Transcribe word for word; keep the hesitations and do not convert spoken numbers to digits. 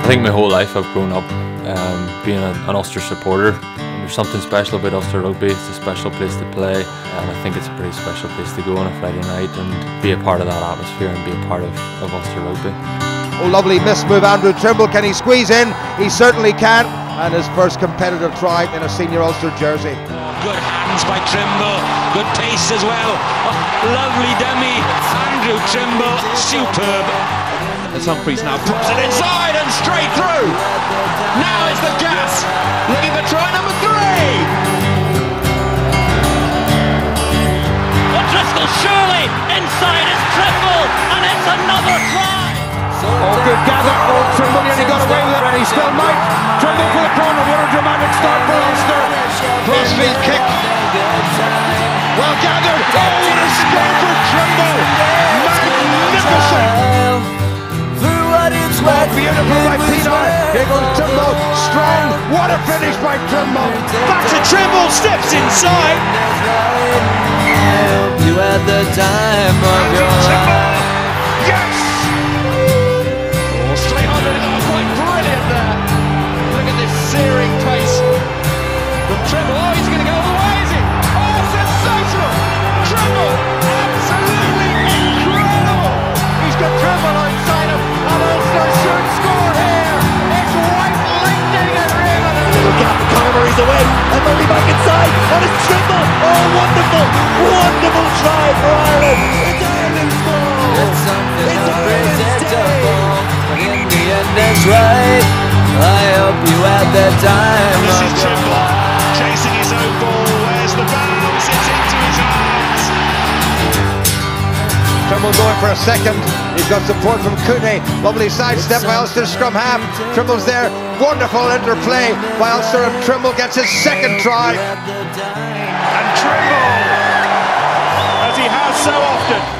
I think my whole life I've grown up um, being a, an Ulster supporter. And there's something special about Ulster Rugby. It's a special place to play, and I think it's a pretty special place to go on a Friday night and be a part of that atmosphere and be a part of, of Ulster Rugby. Oh, lovely miss move, Andrew Trimble. Can he squeeze in? He certainly can. And his first competitive try in a senior Ulster jersey. Good hands by Trimble, good pace as well. Oh, lovely dummy, Andrew Trimble, superb. As Humphreys now puts it inside and straight through. Now is the gas, looking for try number three. O'Driscoll surely inside is Trimble, and it's another try. Oh, good gather. Oh, Trimble nearly got away with it, and he still might. Trimble for the corner. What a dramatic start for Ulster. Crossfield kick. Well gathered. Oh, what a score for Trimble. Magnificent. Oh, beautiful by Peter. Here goes Trimble. Strong. What a finish by Trimble. Back to Trimble, steps inside. You had the time of your life. Yes! Oh, straight under it. Oh, quite brilliant there. Look at this searing pace from Trimble. Oh, he's going to go all the way, is he? Oh, sensational! Trimble, absolutely incredible! He's got Trimble on side of and Ulster should score here. It's white lightning and rain. Look out, Connery's away, and they'll be back inside, and it's Trimble. Oh, wonderful, wonderful try for Ireland. It's Ireland's goal. It's something It's Ireland's unpredictable, day. but in the end it's right. I hope you had the time This of is your Trimble life. chasing his own ball. Where's the bounce? It's into his arms. Trimble going for a second. He's got support from Cooney. Lovely sidestep by Ulster scrum half. Trimble's there. Wonderful interplay by Ulster, and Trimble gets his second try. And Trimble, as he has so often.